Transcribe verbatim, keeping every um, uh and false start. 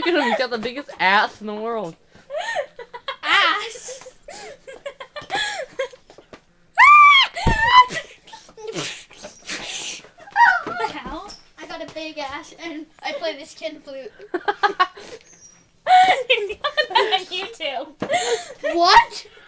at him, he's got the biggest ass in the world. Ass! What the hell? I got a big ass and I play the skin flute. You too. What?